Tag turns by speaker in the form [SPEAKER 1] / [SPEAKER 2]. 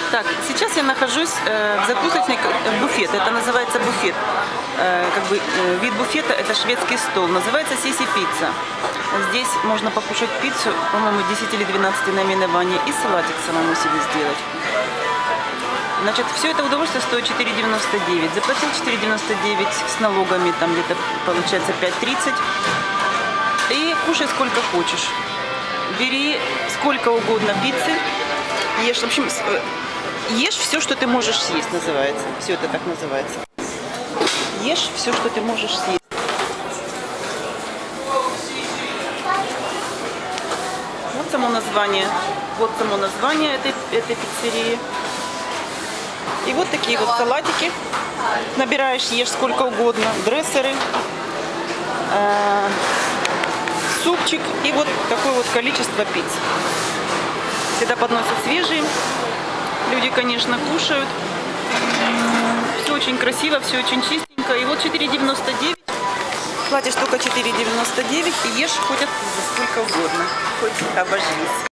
[SPEAKER 1] Так, сейчас я нахожусь в закусочной буфет. Это называется буфет. Вид буфета — это шведский стол. Называется Сиси пицца. Здесь можно покушать пиццу, по-моему, 10 или 12 наименований, и салатик самому себе сделать. Значит, все это удовольствие стоит 4,99. Заплатил 4,99 с налогами, там где-то получается 5,30. И кушай сколько хочешь. Бери сколько угодно пиццы. Ешь, в общем, ешь все, что ты можешь съесть, называется. Все это так называется. Ешь все, что ты можешь съесть. Вот само название. Вот само название этой пиццерии. И вот такие вот салатики. Набираешь, ешь сколько угодно. Дрессеры. Супчик и вот такое вот количество пиц. Всегда подносят свежие. Люди, конечно, кушают. Все очень красиво, все очень чистенько. И вот 4,99. Платишь только 4,99 и ешь хоть сколько угодно. Хоть обожрись.